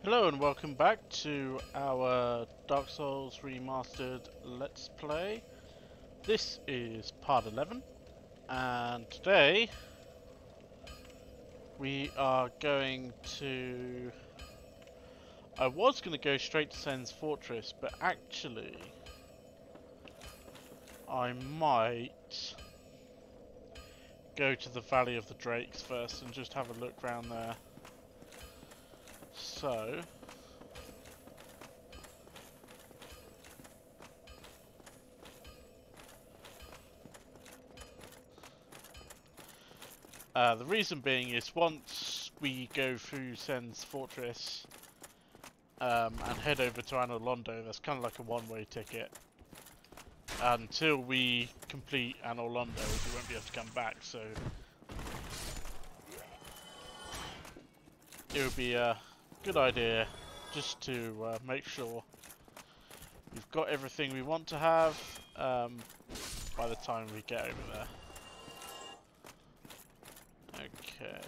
Hello and welcome back to our Dark Souls Remastered Let's Play. This is part 11 and today we are going to... I was going to go straight to Sen's Fortress, but actually I might go to the Valley of the Drakes first and just have a look around there. So... the reason being is once we go through Sen's Fortress and head over to Anor Londo, that's kind of like a one-way ticket. Until we complete Anor Londo, we won't be able to come back, so it would be a good idea just to make sure we've got everything we want to have by the time we get over there. Okay.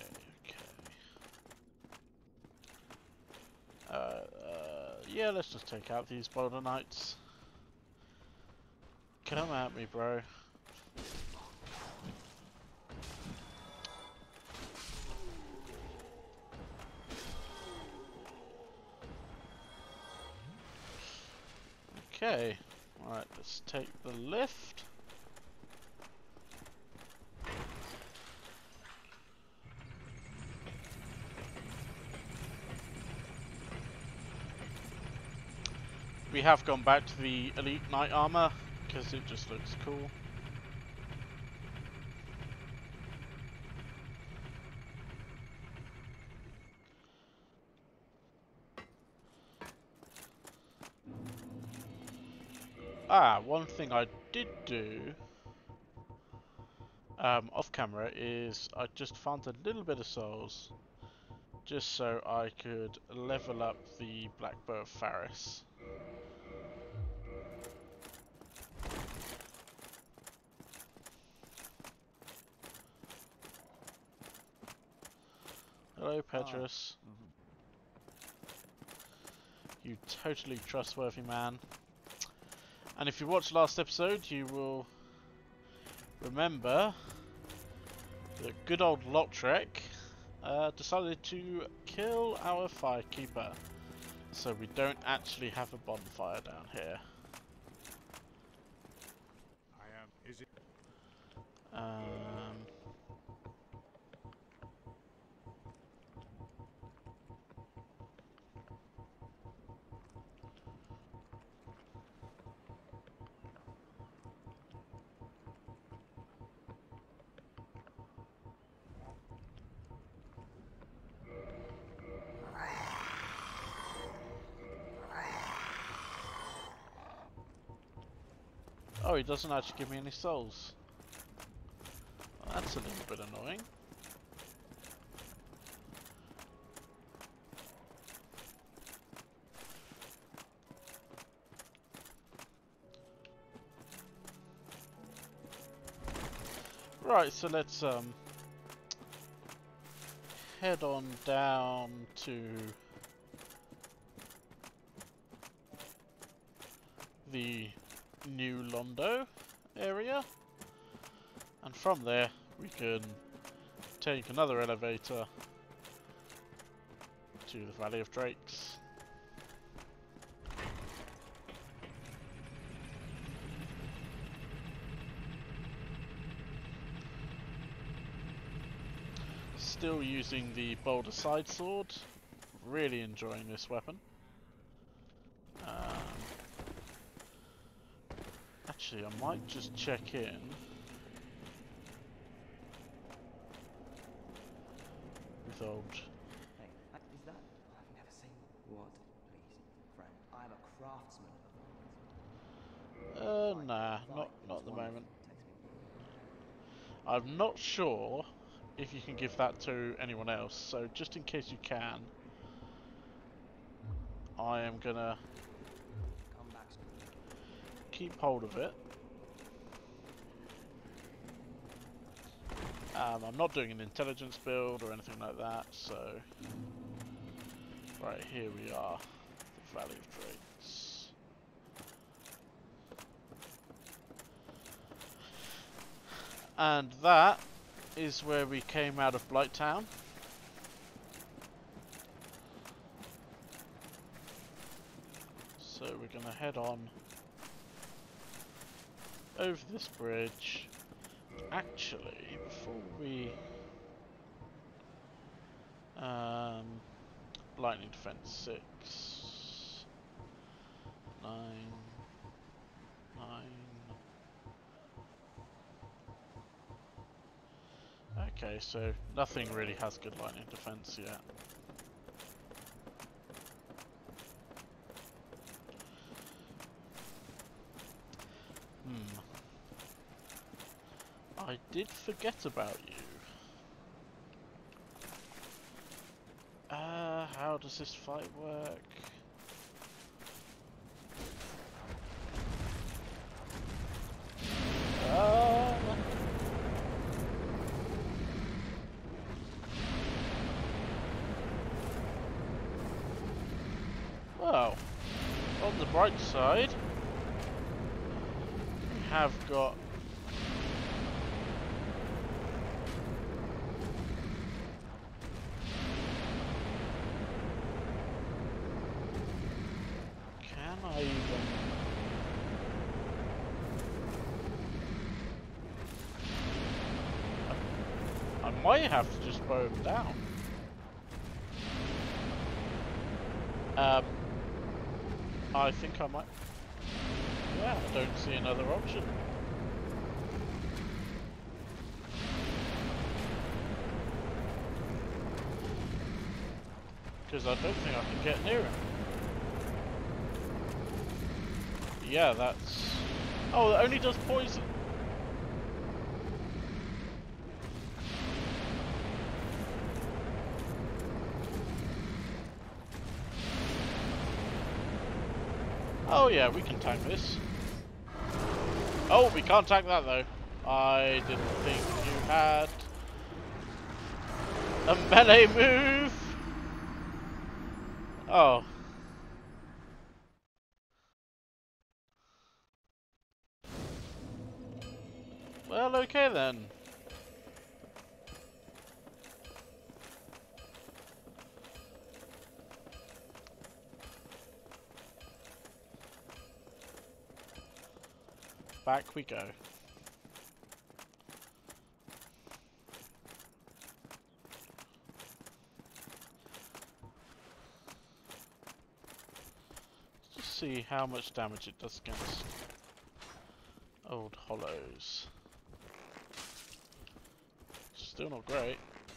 Yeah, let's just take out these Boulder Knights. Come at me, bro. Okay. Alright, let's take the lift. We have gone back to the Elite Knight armor because it just looks cool. One thing I did do off camera is I just found a little bit of souls just so I could level up the Black Bow of Faris. Hello, Petrus. You totally trustworthy man. And if you watched last episode, you will remember that good old Lotrek decided to kill our firekeeper. So we don't actually have a bonfire down here. Is it? Oh, he doesn't actually give me any souls. Well, that's a little bit annoying. Right, so let's head on down to the New Londo area, and from there we can take another elevator to the Valley of Drakes. Still using the Boulder Side Sword, really enjoying this weapon. Actually, I might just check in with old... Hey, is that? I've never seen... What? Please, friend, I'm a craftsman. nah, not at the moment. I'm not sure if you can give that to anyone else, so just in case you can, I am gonna keep hold of it. I'm not doing an intelligence build or anything like that, so Right, here we are. The Valley of Drakes. And that is where we came out of Blighttown. So we're gonna head on over this bridge. Actually, before we lightning defense 6, 9, 9. Okay, so nothing really has good lightning defense yet. I did forget about you. How does this fight work? Well, on the bright side, we have got I might have to just bow him down. I think I might. Yeah, I don't see another option. Because I don't think I can get near him. Yeah, that's... Oh, it only does poison. Oh yeah, we can tank this. Oh, we can't tank that though. I didn't think you had a melee move. Oh. Well, okay then. Back we go. Let's just see how much damage it does against old hollows. Still not great.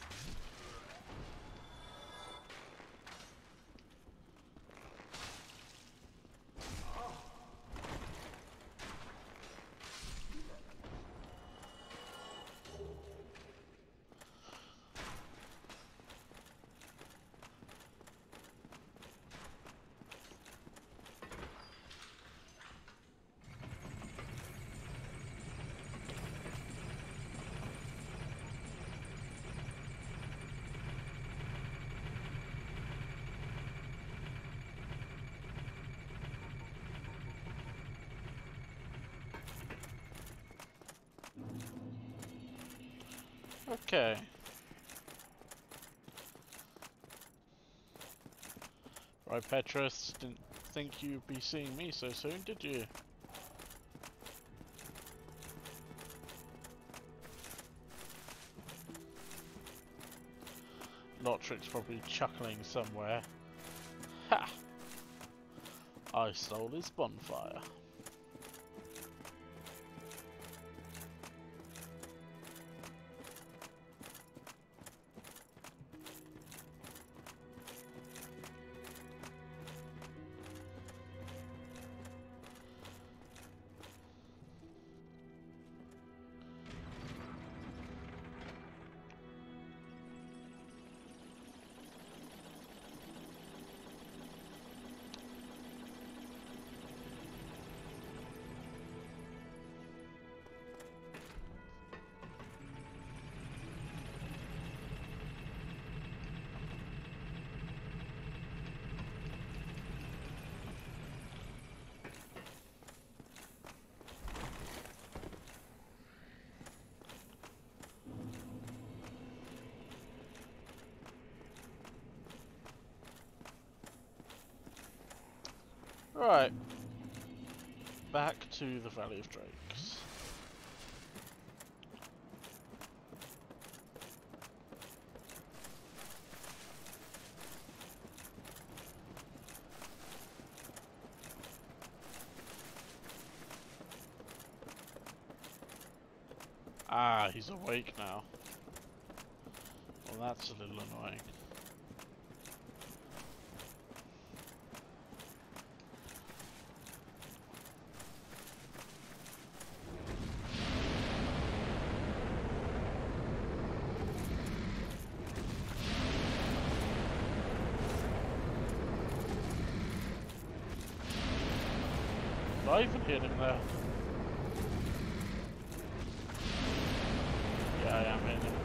Okay. Right, Petrus, didn't think you'd be seeing me so soon, did you? Lotric's probably chuckling somewhere. Ha! I stole his bonfire. Right. Back to the Valley of Drakes. Ah, he's awake now. Well, that's a little annoying. Did I even hit him there? Yeah, I am hitting him.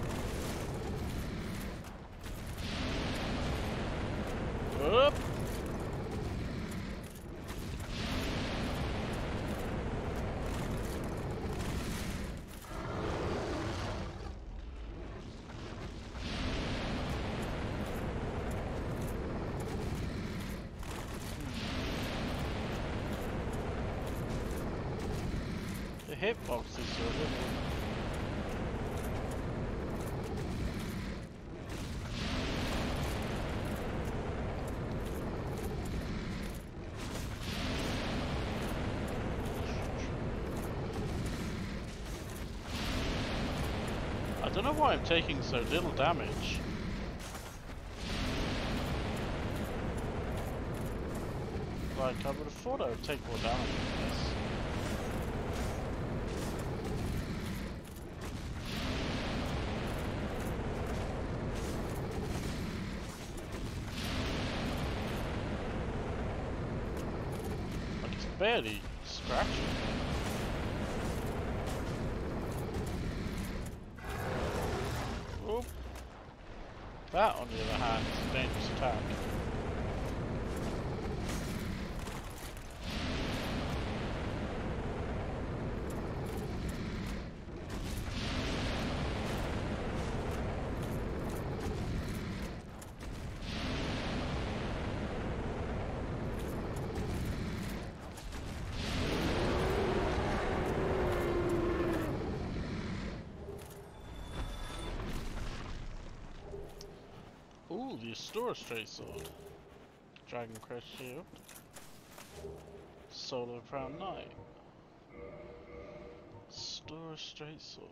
Whoop! The hitboxes are a little... I don't know why I'm taking so little damage. Like, I would have thought I would take more damage from this. Like, it's barely scratching. Oop. That, on the other hand, is a dangerous attack. Ooh, the Astora Straight Sword. Dragon Crest Shield. Soul of a Proud Knight. Astora Straight Sword.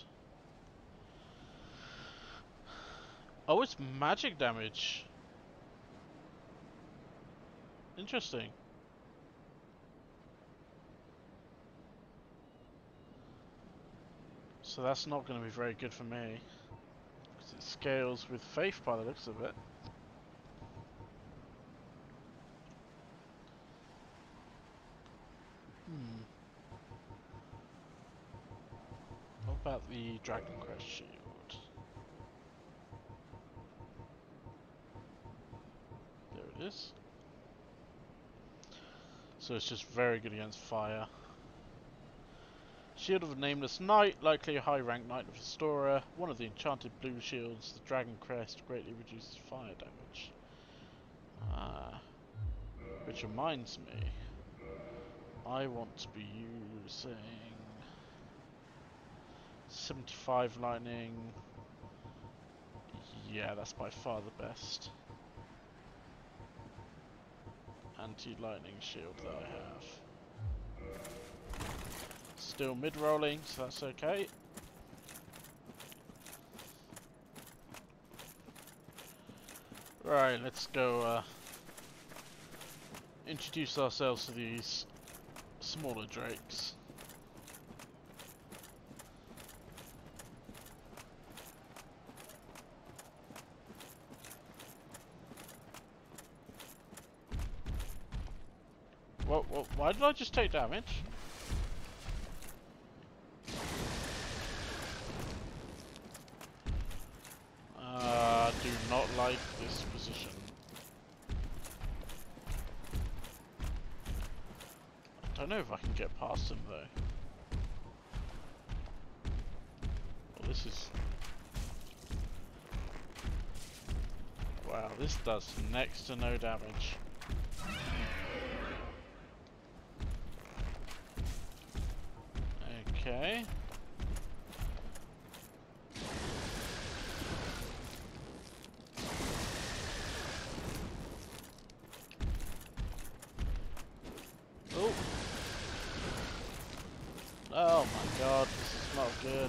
Oh, it's magic damage. Interesting. So that's not going to be very good for me. Because it scales with faith by the looks of it. What about the Dragon Crest Shield? There it is. So it's just very good against fire. Shield of a Nameless Knight, likely a high-ranked Knight of Astora. One of the enchanted blue shields, the Dragon Crest, greatly reduces fire damage. Which reminds me, I want to be using 75 lightning. Yeah, that's by far the best anti-lightning shield that I have. Still mid-rolling, so that's okay. Right, let's go introduce ourselves to these smaller drakes. Why did I just take damage? Do not like this position. I don't know if I can get past him though. Well, this is... Wow, this does next to no damage. Okay. Oh. Oh my god, this is not good.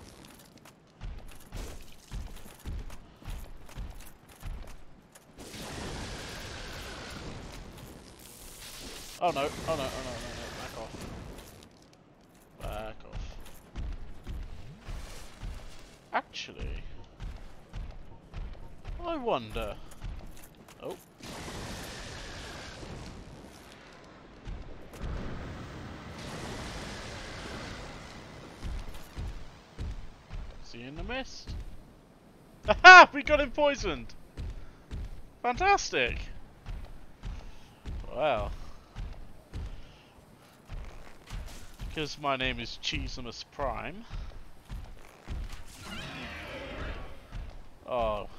Oh no, oh no, oh no, no, no, back off. Back off. Actually, I wonder. Oh. Is he in the mist? Aha! We got him poisoned! Fantastic! Wow. Because my name is Cheesimus Prime. Oh.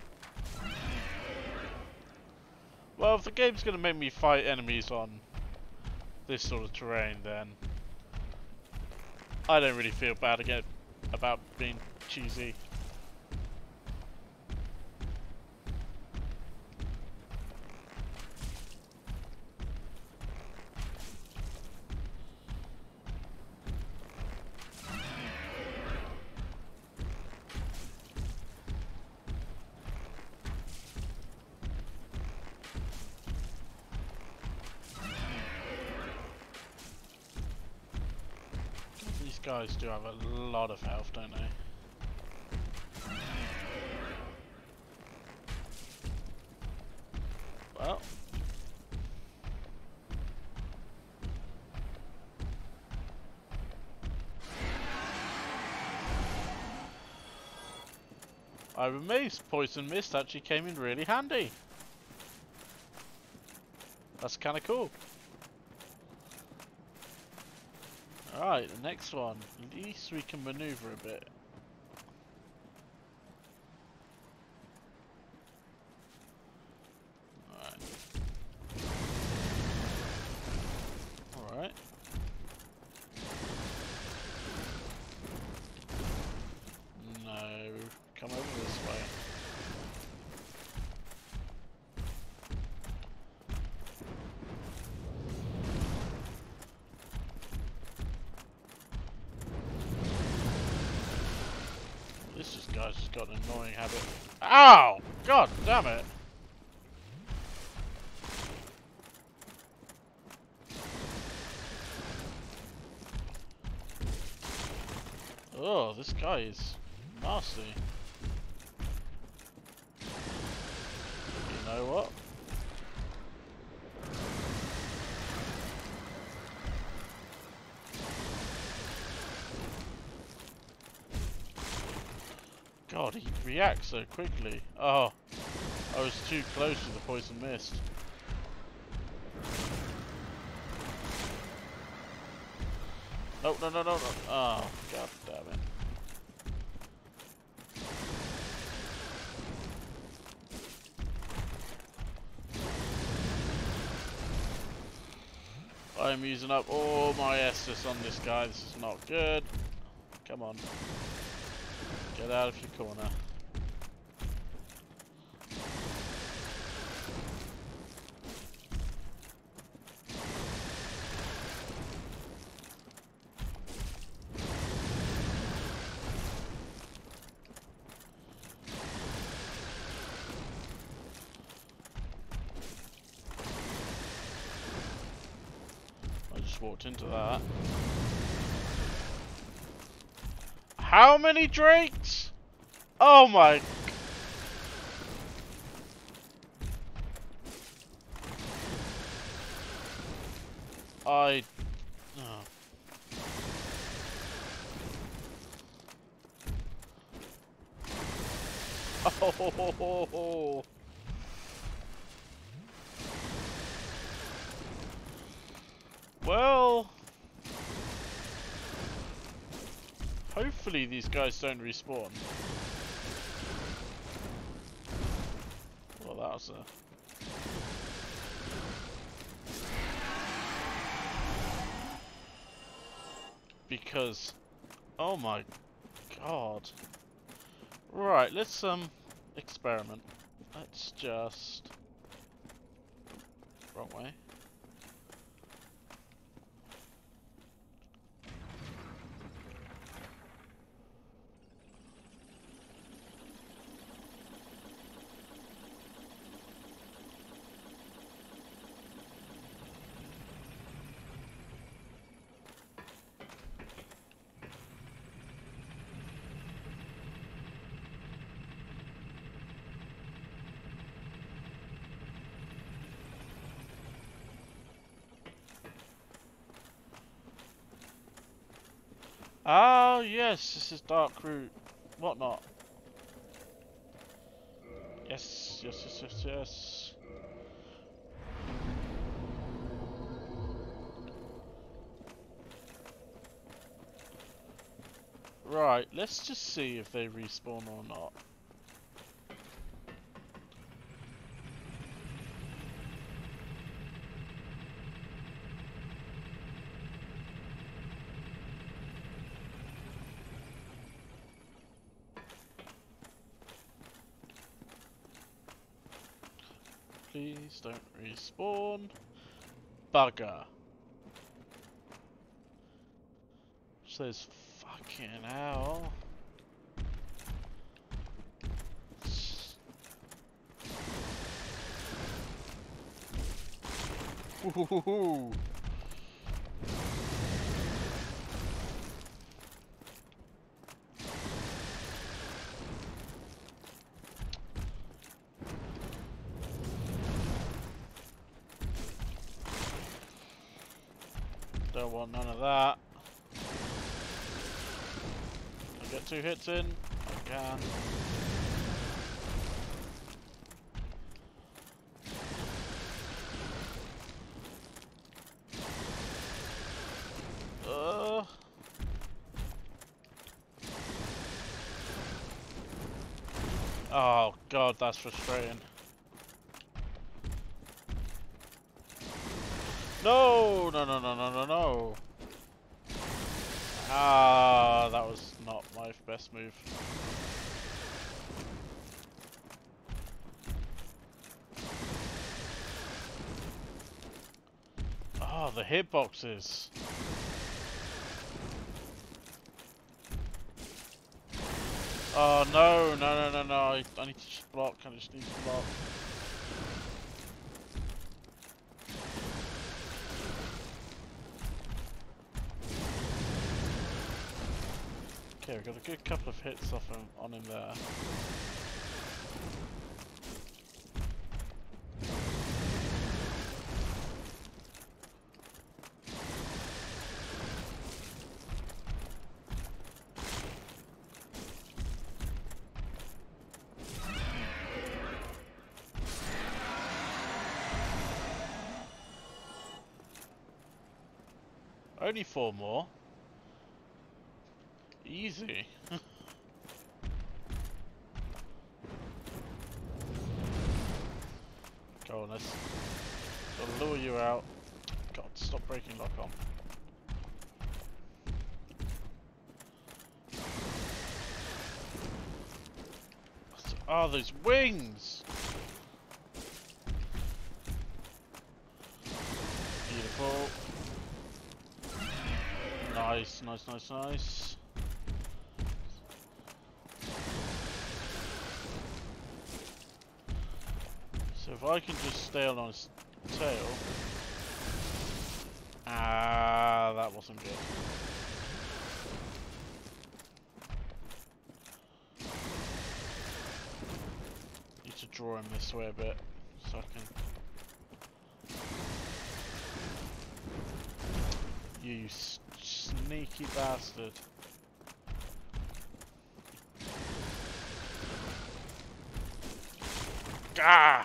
Well, if the game's gonna make me fight enemies on this sort of terrain, then I don't really feel bad again about being cheesy. These guys do have a lot of health, don't they? Well. I'm amazed Poison Mist actually came in really handy. That's kind of cool. Alright, the next one. At least we can maneuver a bit. Alright. Alright. No, come over this way. This guy's just got an annoying habit. Ow! God damn it! Oh, this guy is nasty. You know what? God, he reacts so quickly. Oh, I was too close to the poison mist. No, no, no, no, no. Oh, god damn it. I'm using up all my Estus on this guy. This is not good. Come on. Get out of your corner. I just walked into that. How many drakes? Oh my... I... Oh. Oh. Well... Hopefully these guys don't respawn. Well, that was a... because, oh my god. Right, let's experiment. Let's just wrong way. Oh yes, this is Dark Root, whatnot. Yes, yes, yes, yes, yes. Right, let's just see if they respawn or not. Please don't respawn. Bugger. Says fucking hell. Ooh. Don't want none of that. Can I get 2 hits in? I can. Oh god, that's frustrating. No, no, no, no, no, no, no. Ah, that was not my best move. Oh, the hitboxes. Oh no, no, no, no, no. I need to just block. I just need to block. Okay, we got a good couple of hits off him, on him there. Only 4 more. Easy. Go on, let's lure you out. God, stop breaking lock on. Oh, those wings! Beautiful. Nice, nice, nice, nice. So if I can just stay on his tail. Ah, that wasn't good. Need to draw him this way a bit so I can. You sneaky bastard. Gah!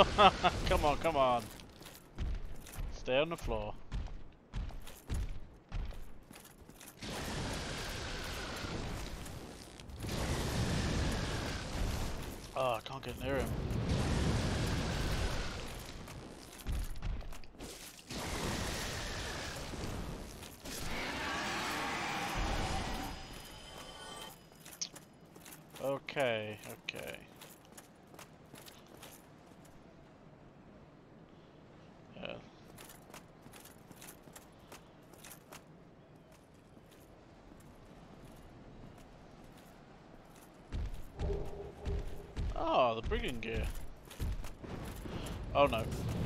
Come on, come on. Stay on the floor. Oh, I can't get near him. Okay, okay. Yeah. Oh, the brigand gear. Oh no.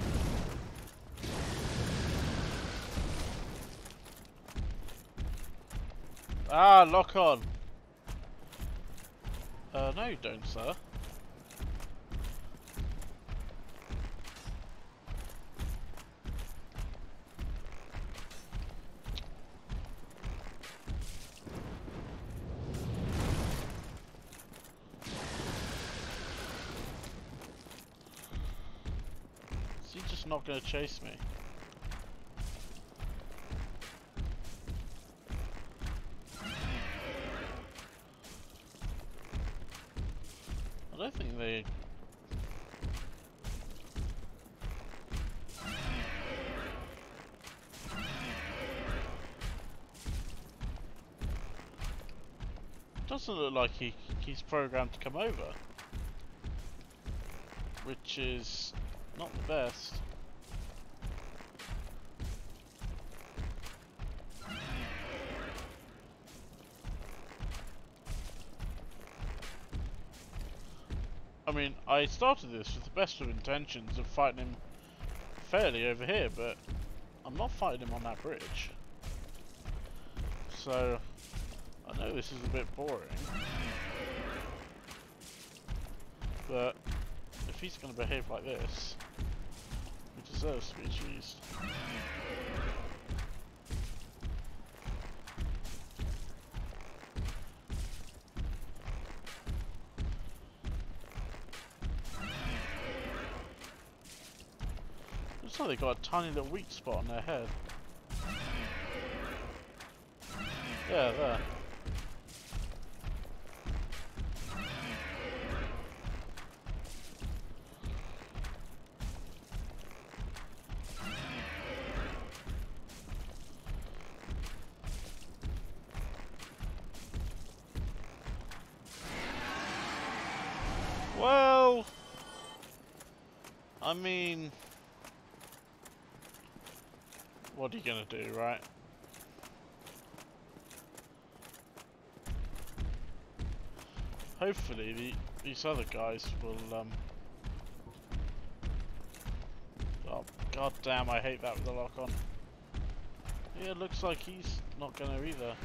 Ah, lock on. No you don't, sir. Is he just not going to chase me? I don't think they... Doesn't look like he's programmed to come over. Which is not the best. I mean, I started this with the best of intentions of fighting him fairly over here, but I'm not fighting him on that bridge. So, I know this is a bit boring, but if he's going to behave like this, he deserves to be cheesed. Looks like they got a tiny little weak spot on their head. Yeah, there. Well, I mean, what are you gonna do, right? Hopefully these other guys will, oh, god damn, I hate that with the lock on. Yeah, it looks like he's not gonna either.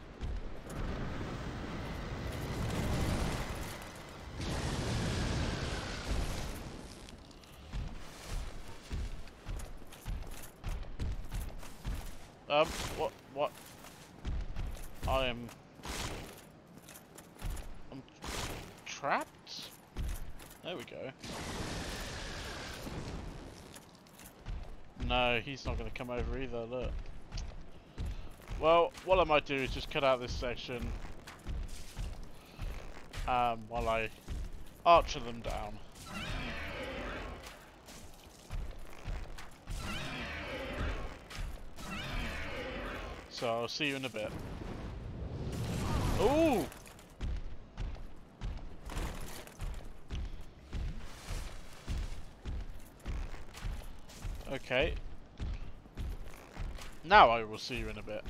What? I'm trapped? There we go. No, he's not going to come over either, look. Well, what I might do is just cut out this section while I archer them down. So I'll see you in a bit. Ooh! Okay. Now I will see you in a bit.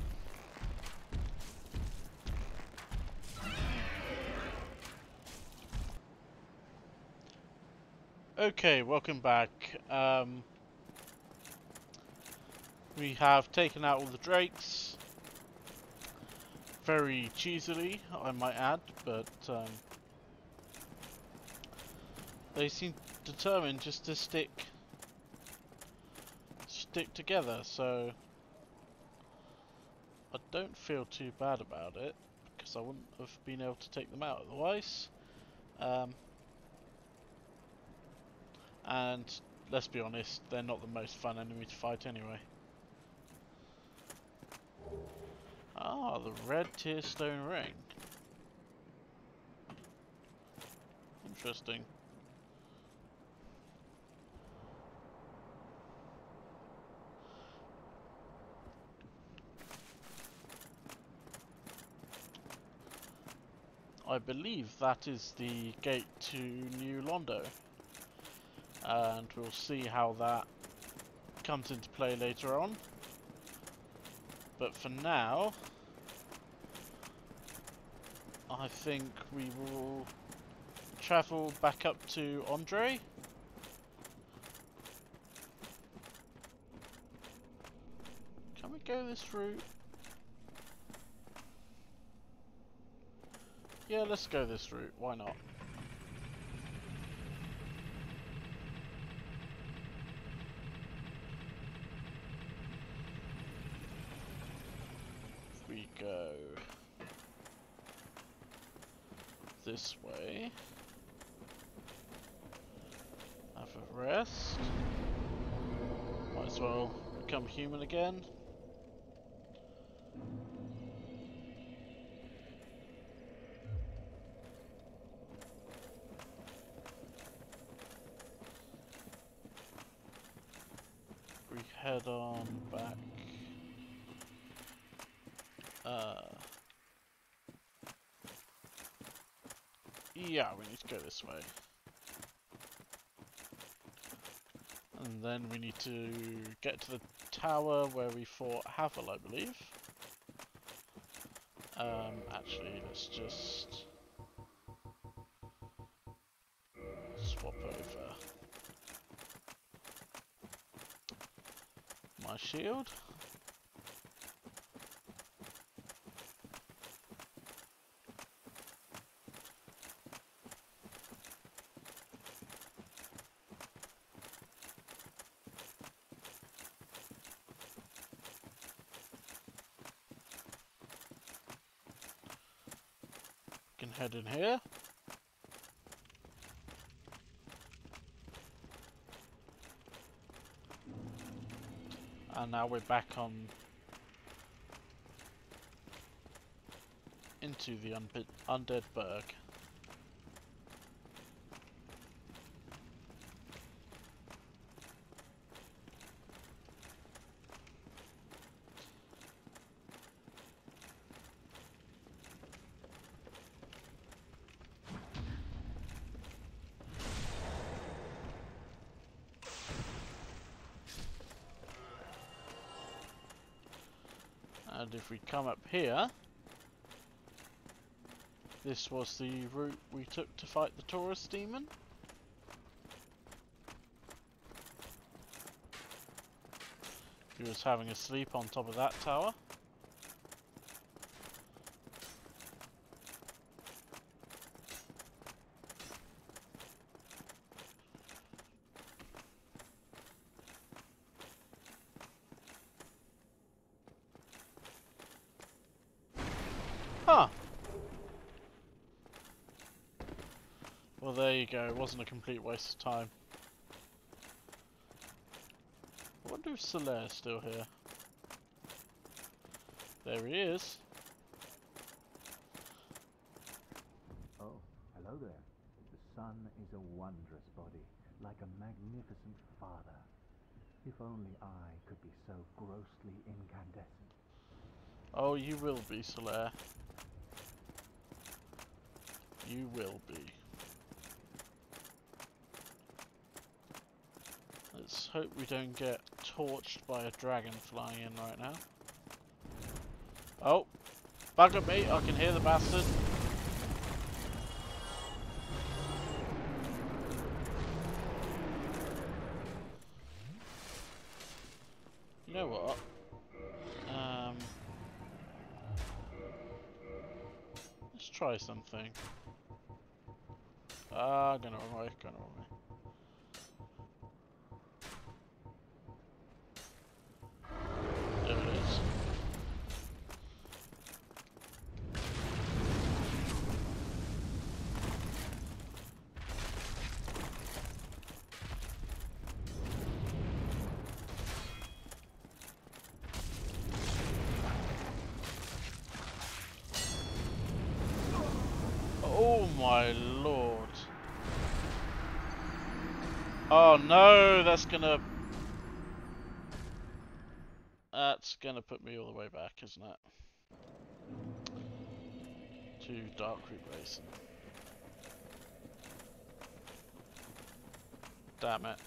Okay, welcome back. We have taken out all the drakes. Very cheesily, I might add, but they seem determined just to stick together, so I don't feel too bad about it, because I wouldn't have been able to take them out otherwise. And let's be honest, they're not the most fun enemy to fight anyway. Ah, the red tear stone ring. Interesting. I believe that is the gate to New Londo. And we'll see how that comes into play later on. But for now, I think we will travel back up to Andre. Can we go this route? Yeah, let's go this route. Why not? If we go this way, have a rest. Might as well become human again. We head on back. Yeah, we need to go this way. And then we need to get to the tower where we fought Havel, I believe. Actually, let's just swap over my shield. Can head in here. And now we're back on into the undead berg. And if we come up here, this was the route we took to fight the Taurus demon. He was having a sleep on top of that tower. Huh. Well, there you go. It wasn't a complete waste of time. I wonder if Solaire's still here. There he is. Oh, hello there. The sun is a wondrous body, like a magnificent father. If only I could be so grossly incandescent. Oh, you will be, Solaire. You will be. Let's hope we don't get torched by a dragon flying in right now. Oh! Back at me! I can hear the bastard! You know what? Let's try something. Going the wrong way, going the wrong way. There it is. Oh my lord. Oh no, that's gonna put me all the way back, isn't it? to Dark Basin. Damn it.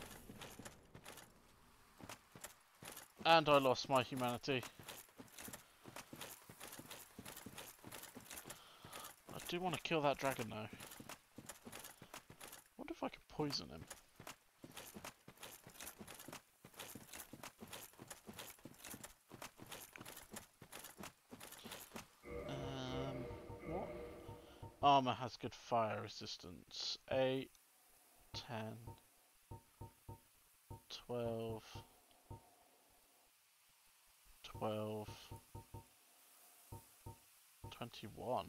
And I lost my humanity. I do want to kill that dragon though. Wonder if I could poison him. What? Armor has good fire resistance. 8, 10, 12, 12, 21.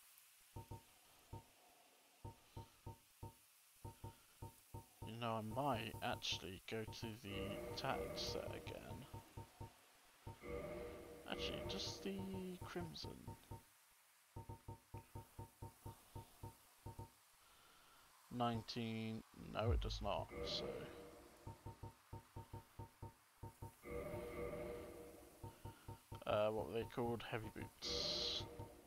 You know, I might actually go to the tactics set again. Actually, just the crimson. $19. No, it does not. So, what were they called? Heavy boots.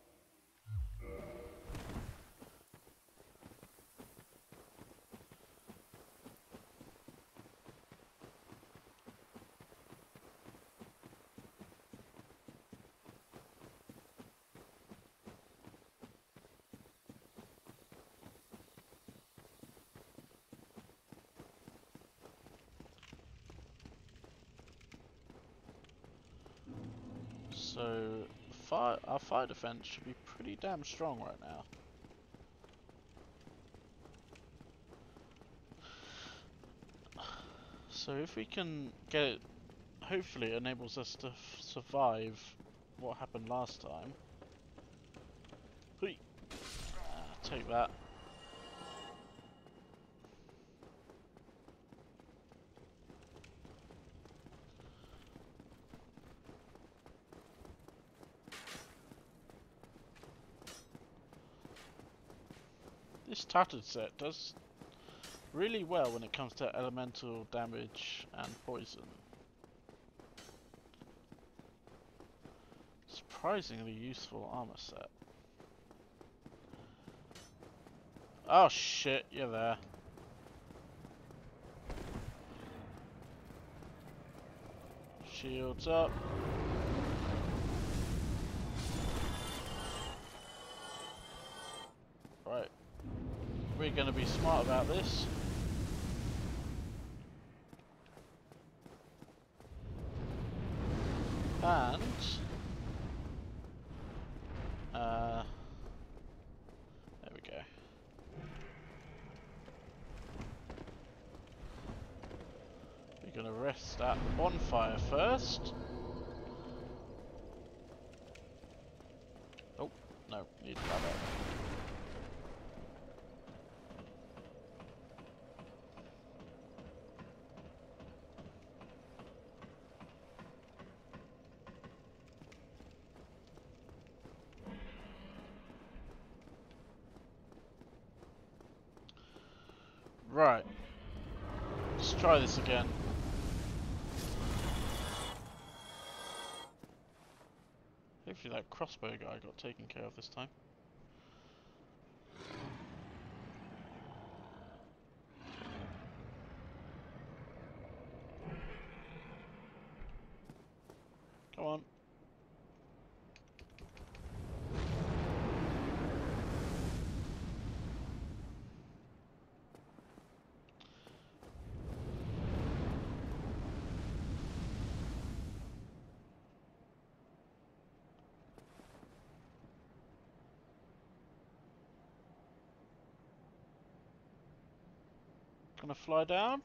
So, our fire defense should be pretty damn strong right now. So if we can get it, hopefully it enables us to survive what happened last time. Hui. Take that. This tattered set does really well when it comes to elemental damage and poison. Surprisingly useful armor set. Oh shit, you're there. Shields up. Right. We're gonna be smart about this. And there we go. We're gonna rest at the bonfire first. Oh, no, need ladder. Right, let's try this again. Hopefully that crossbow guy got taken care of this time. Come on. Gonna fly down.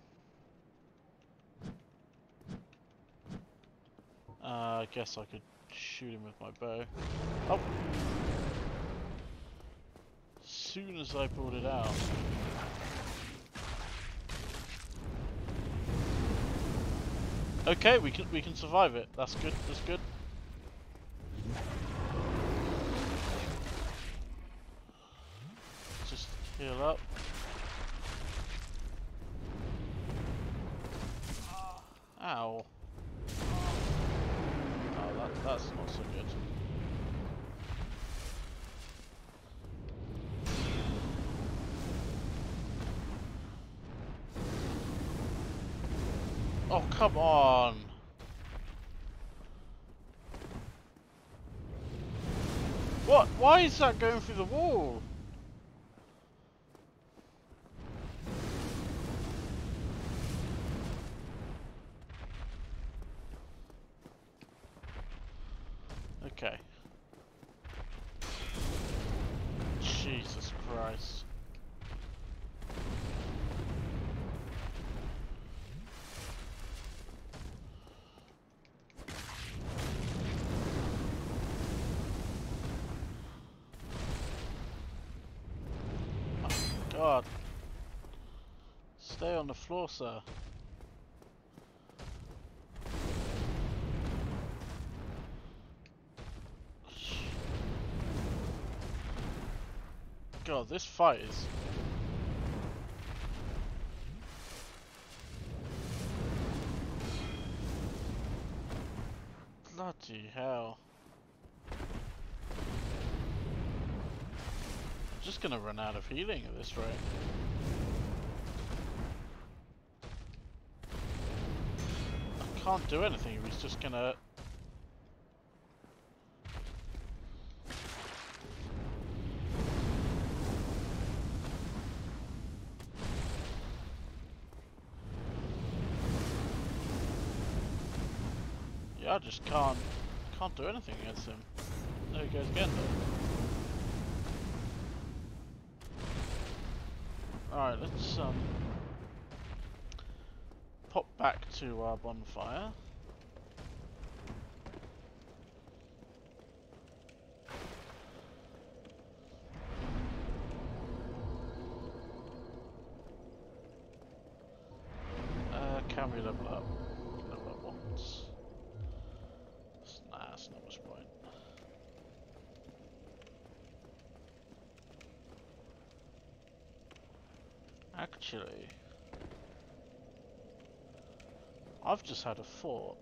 I guess I could shoot him with my bow. Oh! As soon as I pulled it out. Okay, we can survive it. That's good. That's good. Just heal up. Ow. Oh, that's not so good. Oh, come on. What? Why is that going through the wall? Okay. Jesus Christ. God. Stay on the floor, sir. God, this fight is... Bloody hell. I'm just gonna run out of healing at this rate. I can't do anything if he's just gonna... Yeah, I just can't do anything against him. There he goes again though. Alright, let's pop back to our bonfire. Can we level up? Level up once. Nah, that's not much point. Actually, I've just had a thought.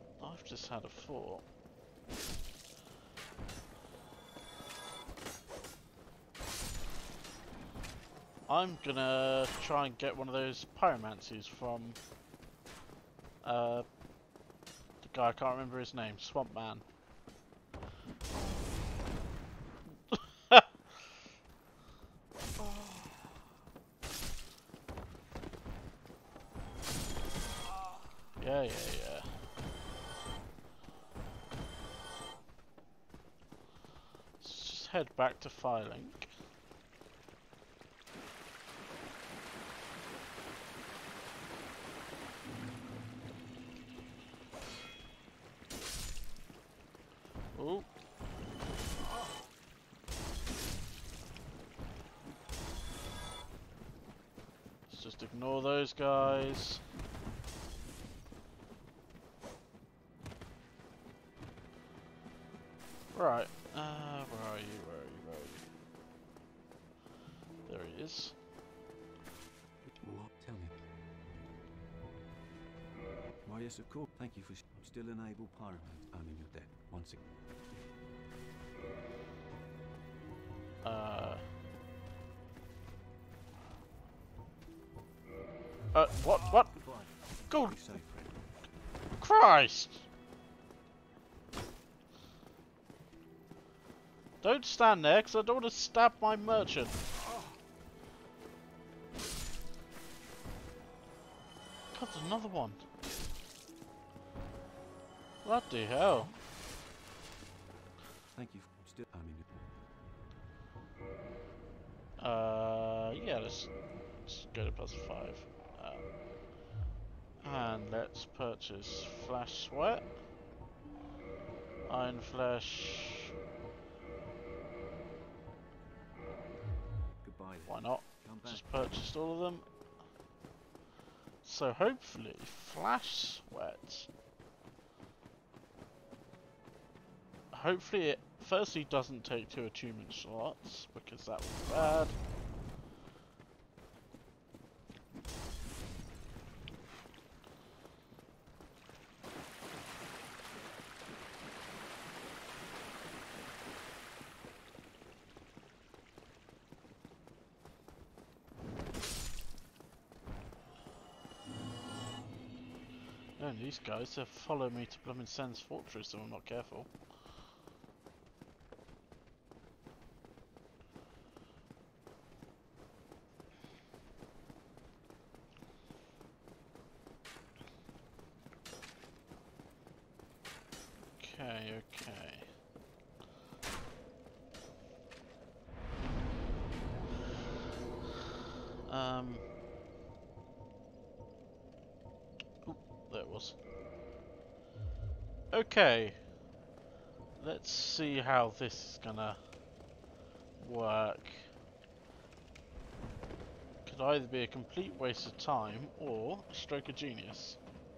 I'm gonna try and get one of those pyromancies from the guy, I can't remember his name, Swamp Man. Yeah. Let's just head back to Firelink. Oh. Let's just ignore those guys. Right, where are you? There he is. What? Tell me. Why, yes, of course. Thank you for... I'm still an able pyroman. Owning your debt. Once again. What? Good Christ! Don't stand there, because I don't want to stab my merchant. God, there's another one. Bloody hell. Thank you for still owning it. Yeah, let's go to +5. And let's purchase Flash Sweat, Iron Flesh. Goodbye. Why not? Come back. Just purchased all of them. So hopefully, Flash Sweat. Hopefully it firstly doesn't take 2 attunement slots, because that would be bad. No, these guys, they'll follow me to Blooming Sen's fortress if I'm not careful. Okay, okay. Oop, there it was. Okay. Let's see how this is gonna work. Could either be a complete waste of time or a stroke of genius.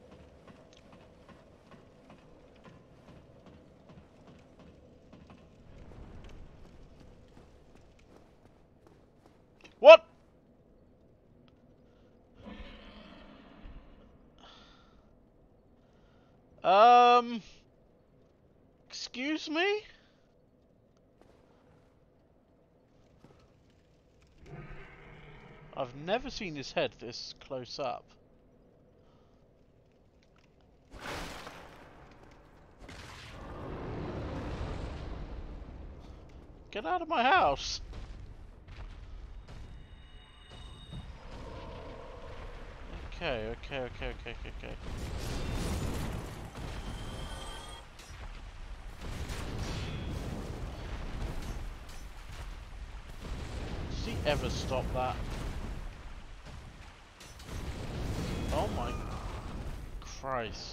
What? Excuse me? I've never seen his head this close up. Get out of my house! Okay, okay. Does he ever stop that? Oh my Christ.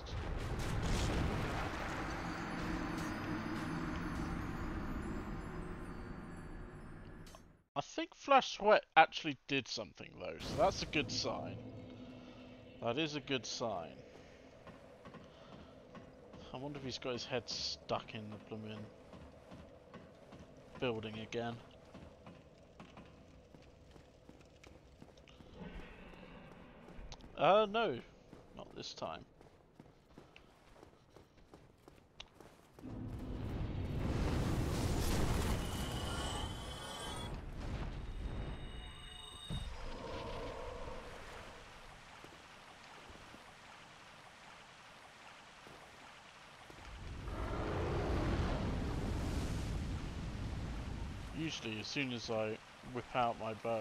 I think Flash Sweat actually did something though, so that's a good sign. That is a good sign. I wonder if he's got his head stuck in the blooming building again. No, not this time. Usually, as soon as I whip out my bow,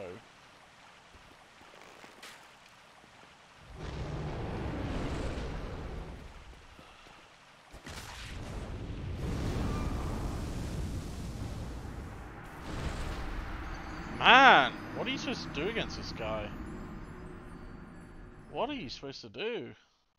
man, what are you supposed to do against this guy? What are you supposed to do?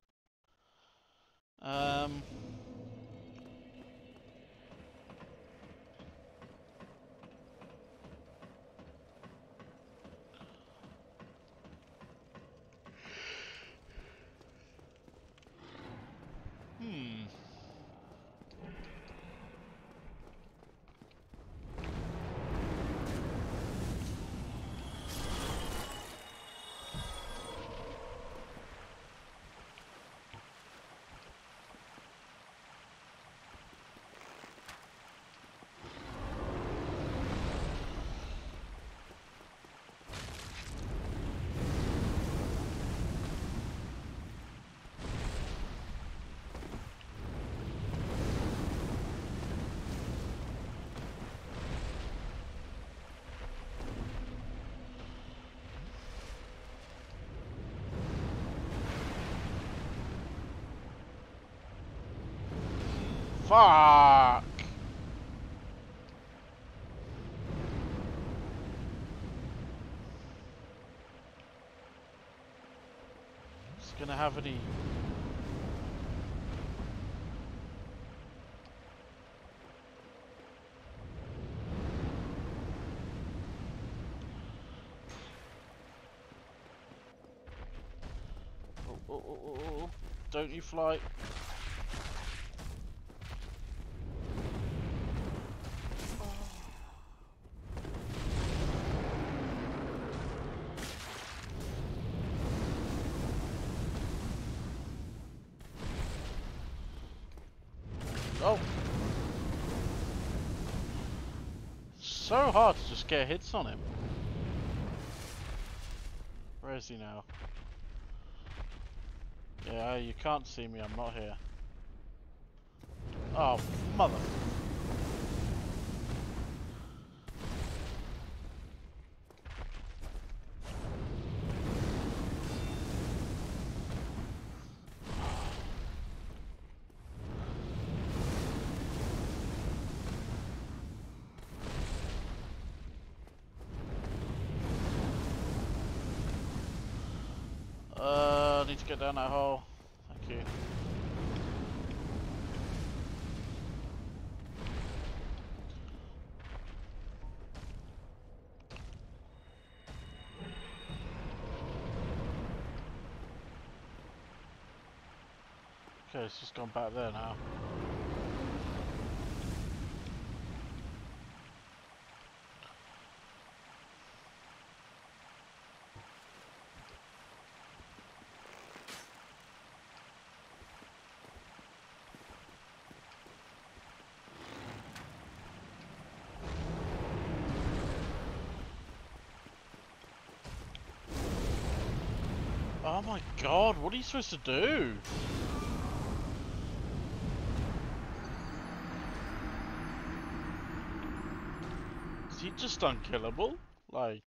Fuck! It's gonna have any. Oh. Don't you fly. Oh! So hard to just get hits on him. Where is he now? Yeah, Yeah, you can't see me, I'm not here. Oh, mother. I need to get down that hole. Thank you. Okay, it's just gone back there now. Oh my god, what are you supposed to do? Is he just unkillable? Like...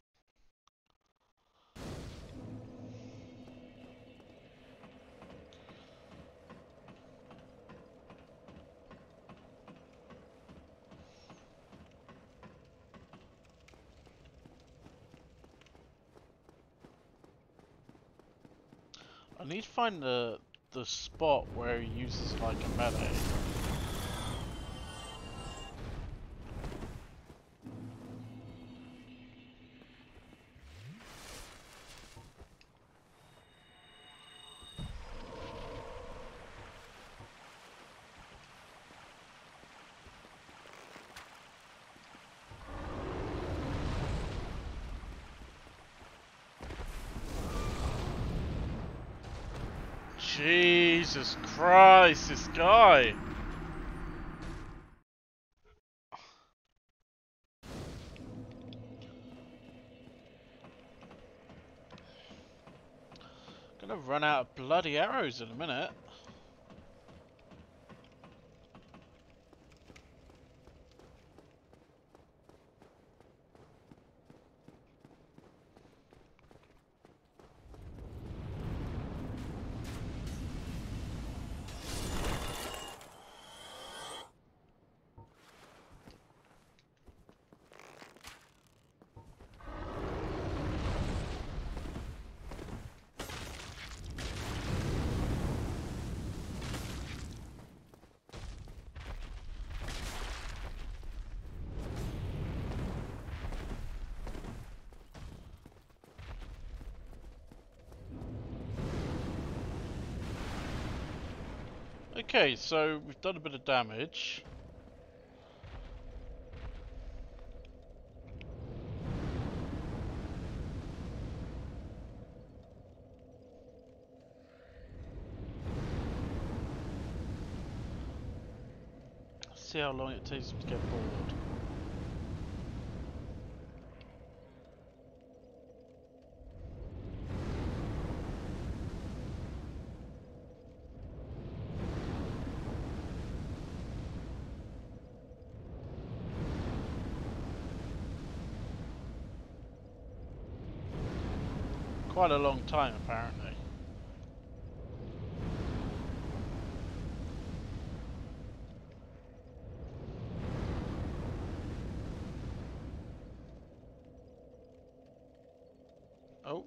I need to find the spot where he uses like a melee. Jesus Christ, this guy! Gonna run out of bloody arrows in a minute. Okay, so we've done a bit of damage. See how long it takes him to get bored. Quite a long time, apparently. Oh.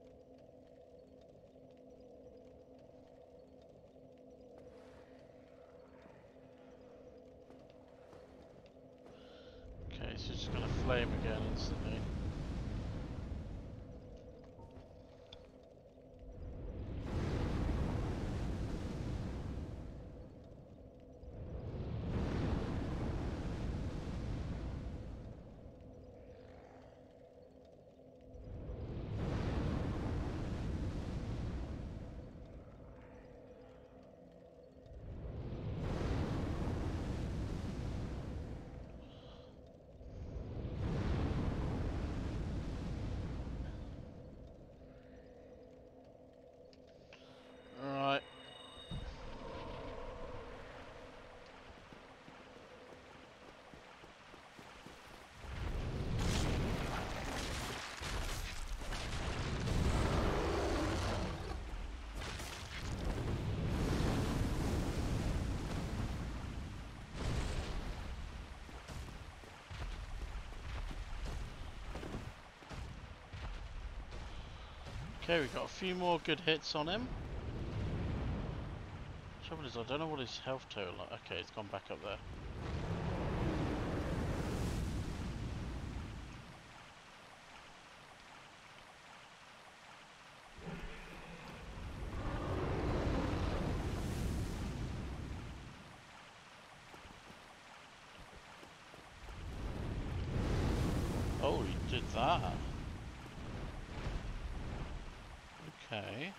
Okay, so it's just gonna flame again instantly. Okay, we got a few more good hits on him. Trouble is, I don't know what his health total like. Okay, it's gone back up there. Oh, he did that. Okay.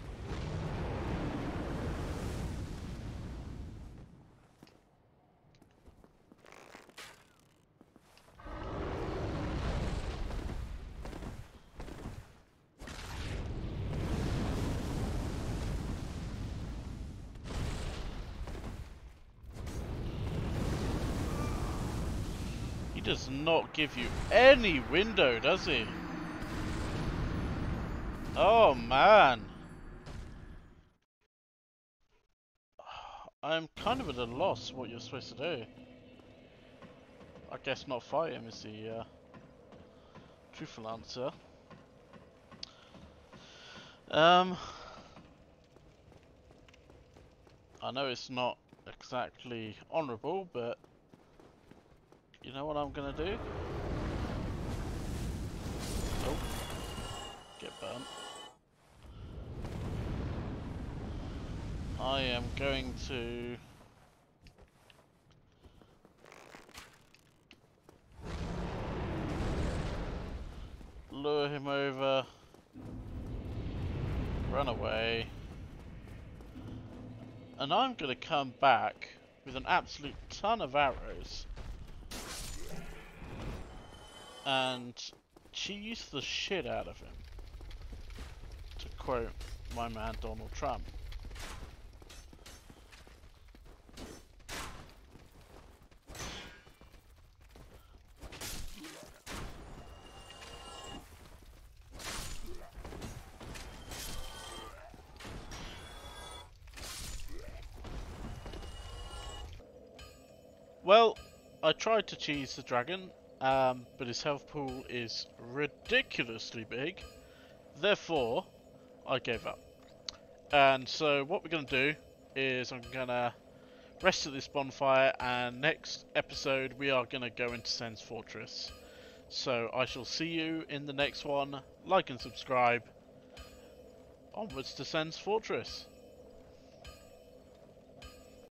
He does not give you any window, does he? Oh man. I'm kind of at a loss what you're supposed to do. I guess not fight him is the truthful answer. I know it's not exactly honourable, but you know what I'm gonna do? Oh, get burnt. I am going to lure him over, run away, and I'm gonna come back with an absolute ton of arrows and cheese the shit out of him, to quote my man Donald Trump. Well, I tried to cheese the dragon, but his health pool is ridiculously big. Therefore, I gave up. And so what we're going to do is I'm going to rest at this bonfire, and next episode we are going to go into Sen's Fortress. So I shall see you in the next one. Like and subscribe. Onwards to Sen's Fortress.